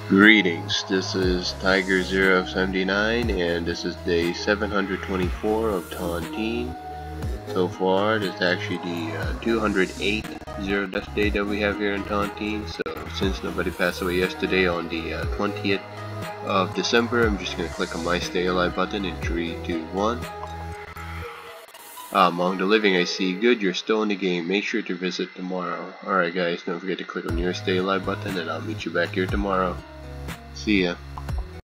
Greetings, this is Tiger079 and this is day 724 of Tontine. So far, this is actually the 208th Zero Death Day that we have here in Tontine. So since nobody passed away yesterday on the 20th of December, I'm just going to click on my Stay Alive button in 3, 2, 1. Among the living I see, good, you're still in the game, make sure to visit tomorrow. Alright guys, don't forget to click on your Stay Alive button and I'll meet you back here tomorrow. See ya.